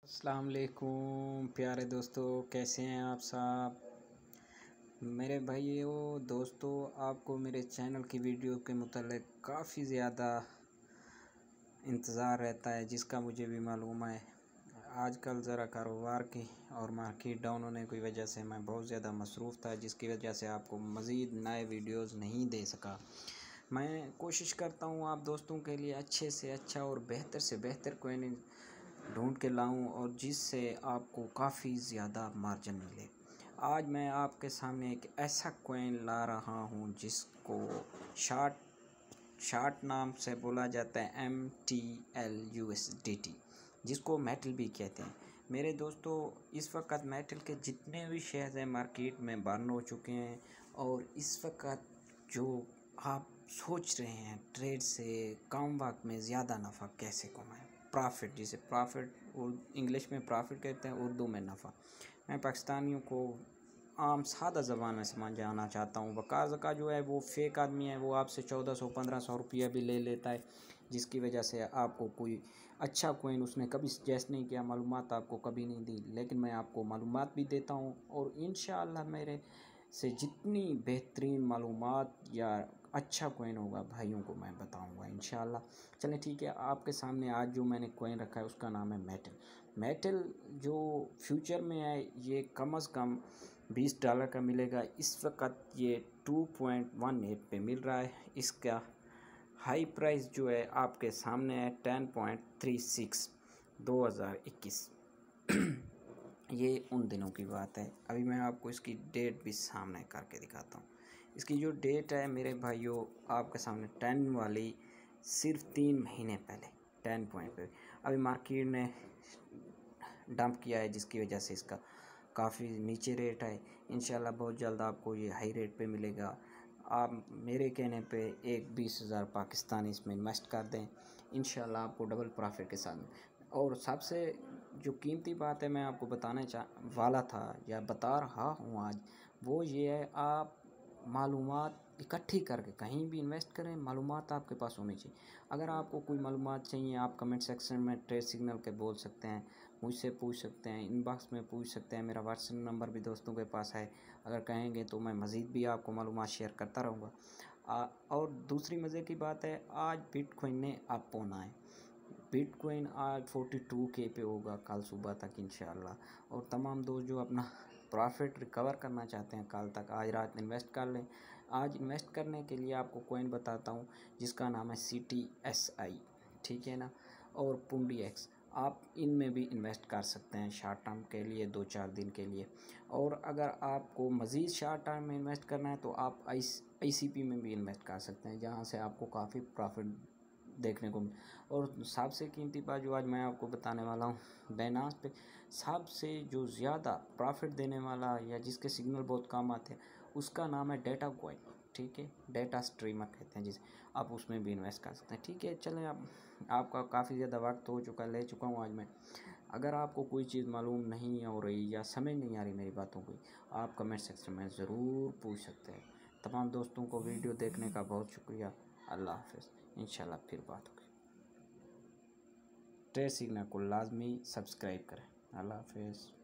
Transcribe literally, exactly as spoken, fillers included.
अस्सलाम वालेकुम प्यारे दोस्तों, कैसे हैं आप सब। मेरे भाइयों दोस्तों, आपको मेरे चैनल की वीडियो के मुतालिक काफ़ी ज़्यादा इंतज़ार रहता है, जिसका मुझे भी मालूम है। आजकल ज़रा कारोबार की और मार्केट डाउन होने की वजह से मैं बहुत ज़्यादा मसरूफ़ था, जिसकी वजह से आपको मज़ीद नए वीडियोस नहीं दे सका। मैं कोशिश करता हूँ आप दोस्तों के लिए अच्छे से अच्छा और बेहतर से बेहतर कोई ढूंढ के लाऊं, और जिससे आपको काफ़ी ज़्यादा मार्जिन मिले। आज मैं आपके सामने एक ऐसा कॉइन ला रहा हूं जिसको शार्ट शार्ट नाम से बोला जाता है M T L U S D T, जिसको मेटल भी कहते हैं। मेरे दोस्तों, इस वक्त मेटल के जितने भी शेयर हैं मार्केट में बर्न हो चुके हैं, और इस वक्त जो आप सोच रहे हैं ट्रेड से कम वक्त में ज़्यादा नफ़ा कैसे कमाएं, प्रॉफिट, जिसे प्रॉफिट इंग्लिश में प्रॉफिट कहते हैं, उर्दू में नफ़ा। मैं पाकिस्तानियों को आम सादा ज़बान में समझाना चाहता हूँ। बकाज़ का जो है वो फेक आदमी है, वो आपसे चौदह सौ पंद्रह सौ रुपया भी ले लेता है, जिसकी वजह से आपको कोई अच्छा कोइन उसने कभी सजेस्ट नहीं किया, मालूमात आपको कभी नहीं दी। लेकिन मैं आपको मालूमात भी देता हूँ, और इंशाअल्लाह मेरे से जितनी बेहतरीन मालूमात या अच्छा कोइन होगा भाइयों को मैं बताऊंगा इंशाअल्लाह। चलें ठीक है, आपके सामने आज जो मैंने कोइन रखा है उसका नाम है मेटल। मेटल जो फ्यूचर में है ये कम अज़ कम बीस डॉलर का मिलेगा। इस वक्त ये टू पॉइंट वन एट पे मिल रहा है। इसका हाई प्राइस जो है आपके सामने है टेन पॉइंट थ्री सिक्स दो हज़ार इक्कीस। ये उन दिनों की बात है। अभी मैं आपको इसकी डेट भी सामने करके दिखाता हूँ। इसकी जो डेट है मेरे भाइयों आपके सामने टेन वाली, सिर्फ तीन महीने पहले टेन पॉइंट पे अभी मार्केट ने डंप किया है, जिसकी वजह से इसका काफ़ी नीचे रेट है। इंशाल्लाह बहुत जल्द आपको ये हाई रेट पे मिलेगा। आप मेरे कहने पे एक बीस हज़ार पाकिस्तानी इसमें इन्वेस्ट कर दें, इंशाल्लाह आपको डबल प्रॉफिट के साथ। और सबसे जो कीमती बात है मैं आपको बताने चाह वाला था या बता रहा हूँ आज, वो ये है आप मालूमात इकट्ठी करके कहीं भी इन्वेस्ट करें, मालूमात आपके पास होनी चाहिए। अगर आपको कोई मालूमात चाहिए आप कमेंट सेक्शन में ट्रेड सिग्नल के बोल सकते हैं, मुझसे पूछ सकते हैं, इनबॉक्स में पूछ सकते हैं। मेरा व्हाट्सएप नंबर भी दोस्तों के पास है, अगर कहेंगे तो मैं मज़ीद भी आपको मालूमात शेयर करता रहूँगा। और दूसरी मज़े की बात है, आज बिटकॉइन ने अप होना है। बिटकॉइन आज फोर्टी टू के पे होगा कल सुबह तक इंशाल्लाह। और तमाम दोस्त जो अपना प्रॉफिट रिकवर करना चाहते हैं कल तक, आज रात इन्वेस्ट कर लें। आज इन्वेस्ट करने के लिए आपको कॉइन बताता हूँ जिसका नाम है सी टी एस आई, ठीक है ना, और पुंडी एक्स। आप इनमें भी इन्वेस्ट कर सकते हैं शॉर्ट टर्म के लिए, दो चार दिन के लिए। और अगर आपको मज़ीद शॉर्ट टर्म में इन्वेस्ट करना है तो आप आई आई सी पी में भी इन्वेस्ट कर सकते हैं, जहाँ से आपको काफ़ी प्रॉफिट देखने को मिले। और सबसे कीमती बात जो आज मैं आपको बताने वाला हूँ, बाइनेंस पे सबसे जो ज़्यादा प्रॉफिट देने वाला या जिसके सिग्नल बहुत कम आते हैं उसका नाम है डेटा कॉइन, ठीक है, डेटा स्ट्रीमर कहते हैं जिसे। आप उसमें भी इन्वेस्ट कर सकते हैं, ठीक है। चलें, आप आपका काफ़ी ज़्यादा वक्त हो चुका ले चुका हूँ आज मैं। अगर आपको कोई चीज़ मालूम नहीं हो रही या समझ नहीं आ रही मेरी बातों की, आप कमेंट सेक्शन में ज़रूर पूछ सकते हैं। तमाम दोस्तों को वीडियो देखने का बहुत शुक्रिया। अल्लाह हाफ़िज़, इंशाल्लाह फिर बात होगी। ट्रेड सिग्नल को लाजमी सब्सक्राइब करें। अल्लाह हाफ़िज़।